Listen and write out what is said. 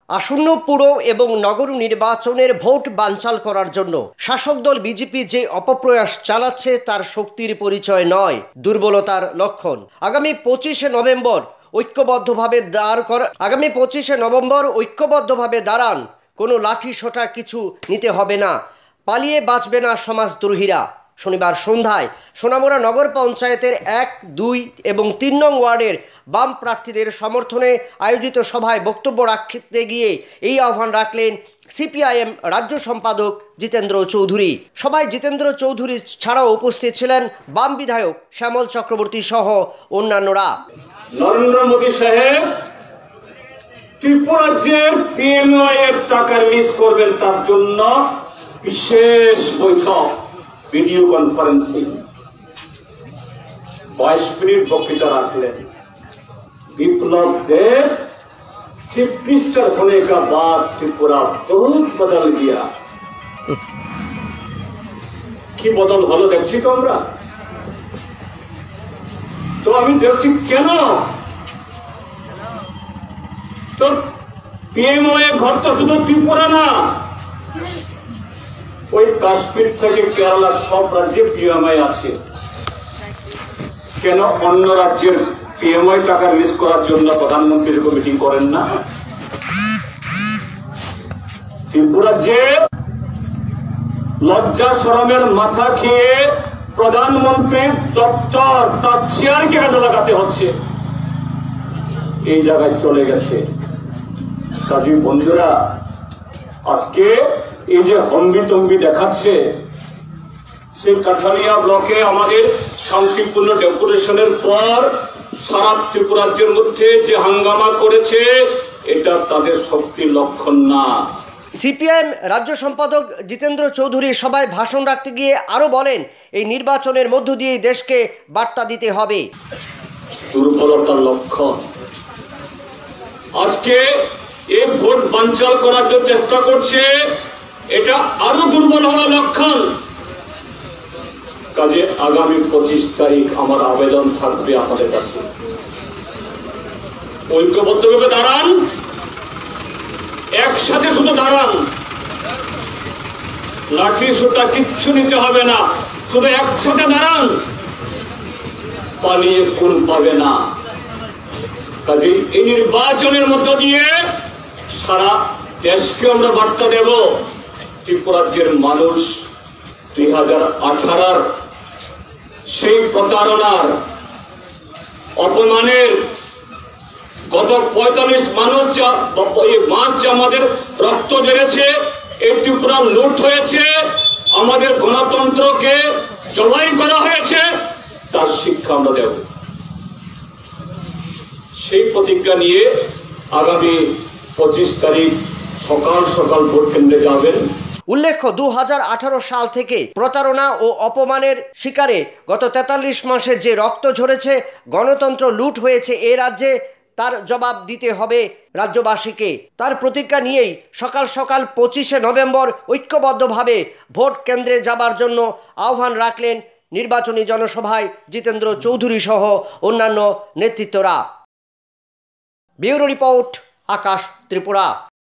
আসন্ন পুর এবং নগর নির্বাচনের ভোট বানচাল করার জন্য শাসক দল বিজেপি যে অপপ্রয়াস চালাচ্ছে তার শক্তির পরিচয় নয়, দুর্বলতার লক্ষণ। আগামী 25শে নভেম্বর ঐক্যবদ্ধভাবে দাঁড়ান। কোনো লাঠি সোটা কিছু নিতে হবে না, পালিয়ে বাঁচবে না সমাজদ্রোহীরা। শনিবার সন্ধ্যায় সোনামুড়া নগর পঞ্চায়েতের 1, 2 এবং 3 নং ওয়ার্ডের বাম প্রার্থীদের সমর্থনে আয়োজিত সভায় বক্তব্য রাখতে গিয়ে এই আহ্বান রাখলেন সিপিআইএম রাজ্য সম্পাদক জিতেন্দ্র চৌধুরী। সভায় জিতেন্দ্র চৌধুরী ছাড়াও উপস্থিত ছিলেন বাম বিধায়ক শ্যামল চক্রবর্তী সহ অন্যান্যরা। নরেন্দ্র মোদী সাহেব ত্রিপুরা যে পিএমও এর টাকা রিলিজ করবেন তার জন্য বিশেষ বৈঠক ভিডিও কনফারেন্সিং 22 মিনিট বক্তৃতা রাখলেন। विप्लव देव चीफ मिनिस्टर होने का बाद त्रिपुरा बहुत बदल गया। কি বদল হলো দেখছি তো আমরা। তো আমি দেখছি কেন তো পিএমও এ ঘর তো শুধু ত্রিপুরা না, ওই কাশ্মীর থেকে কেরালা সব রাজ্যে পিএমও আছে। কেন অন্য রাজ্যের পিএমও টাকা রিলিজ করার জন্য প্রধানমন্ত্রীর মিটিং করেন না? ত্রিপুরা যে লজ্জা শরমের মাথা খেয়ে প্রধানমন্ত্রীর দপ্তর তার চেয়ারকে কাজে লাগাতে হচ্ছে, এই জায়গায় চলে গেছে। কাজী বন্ধুরা, আজকে এই যে হম্বিতম্বি দেখাচ্ছে, সেই কাঠালিয়া ব্লকে আমাদের শান্তিপূর্ণ ডেপুটেশনের পর সারা ত্রিপুরা রাজ্যের মধ্যে যে হাঙ্গামা করেছে, এটা তাদের শক্তির লক্ষণ না। সিপিআইএম রাজ্য সম্পাদক জিতেন্দ্র চৌধুরী সভায় ভাষণ রাখতে গিয়ে আরো বলেন, এই নির্বাচনের মধ্য দিয়ে দেশকে বার্তা দিতে হবে। দুর্বলতার লক্ষণ। আজকে এই ভোট বানচাল করার জন্য চেষ্টা করছে, এটা আরো দুর্বল হওয়ার লক্ষণ। কাজে আগামী 25 তারিখ আমার আবেদন থাকবে আপনাদের কাছে, ঐক্যবদ্ধভাবে দাঁড়ান, একসাথে শুধু দাঁড়ান, লাঠি সোটা কিচ্ছু নিতে হবে না, শুধু একসাথে দাঁড়ান, পালিয়ে কোন পাবে না। কাজে এই নির্বাচনের মধ্য দিয়ে সারা দেশকে আমরা বার্তা দেব, ত্রিপুরা রাজ্যের মানুষ 2018 সেই প্রতারণার অপমানের গত 45 মাস যে আমাদের রক্ত ঝরেছে, এই ত্রিপুরা লুট হয়েছে, আমাদের গণতন্ত্রকে জবাই করা হয়েছে, তার শিক্ষা আমরা দেব। সেই প্রতিজ্ঞা নিয়ে আগামী 25 তারিখ সকাল সকাল ভোট কেন্দ্রে যাবেন। উল্লেখ্য, 2018 সাল থেকে প্রতারণা ও অপমানের শিকারে গত 43 মাসে যে রক্ত ঝরেছে, গণতন্ত্র লুট হয়েছে এ রাজ্যে, তার জবাব দিতে হবে রাজ্যবাসীকে। তার প্রতিজ্ঞা নিয়েই সকাল সকাল 25শে নভেম্বর ঐক্যবদ্ধভাবে ভোট কেন্দ্রে যাবার জন্য আহ্বান রাখলেন নির্বাচনী জনসভায় জিতেন্দ্র চৌধুরী সহ অন্যান্য নেতৃত্বরা। Bureau report, Akash Tripura.